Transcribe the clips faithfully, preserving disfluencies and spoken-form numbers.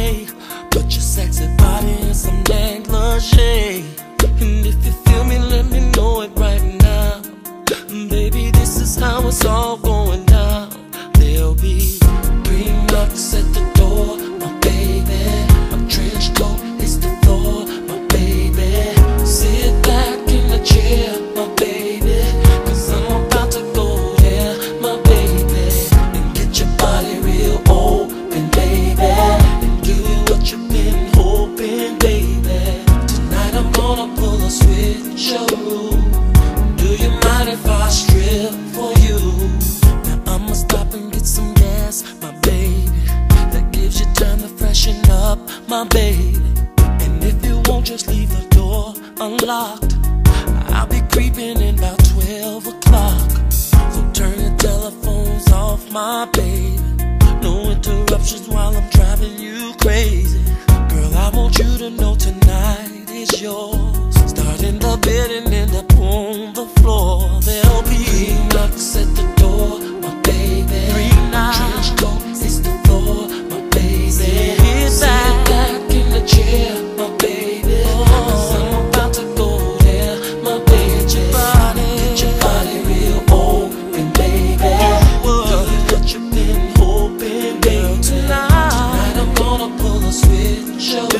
day. Put your sexy body in some negligee. And if you feel me, let me know it right now. Baby, this is how it's all going down. There'll be three knocks at the door, my baby. My trench coat hits the floor, my baby. Sit back in the chair, my baby, cause I'm about to go there, my baby. And get your body real open, baby, and give you what you've been hoping, baby. Tonight I'm gonna pull a switch, oh. Do you mind if I strip for you? Now I'ma stop and get some gas, my baby. That gives you time to freshen up, my baby. And if you won't, just leave the door unlocked. I'll be creeping in about twelve o'clock. So turn your telephones off, my baby. No interruptions while I'm driving you crazy. Girl, I want you to know tonight is yours. Start in the bed and end up on the floor. There'll be three knocks at the door, my baby. Three knocks. Trench coat hits the floor, my baby. Sit back, back in the chair, my baby. Cause I'm about to go there, my baby. Get your body, get your body real open, baby. Do what you've been hoping, baby. Tonight, tonight I'm gonna pull a switch, oh.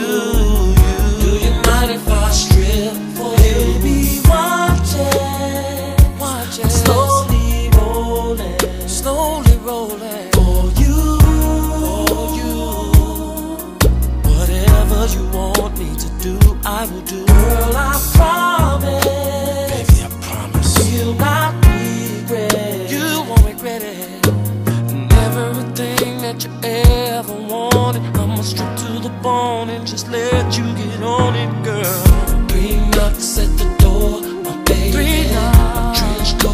Do you mind if I strip for you? Baby, watch it, watch it. Slowly rolling, slowly rolling. For you, for you. Whatever you want me to do, I will do. Girl, I promise. Baby, I promise. You'll not regret. You won't regret it. And everything that you ever wanted, I'ma strip to the bone and just let you get on it, girl. Three knocks at the door, my baby. Three knocks. My trench coat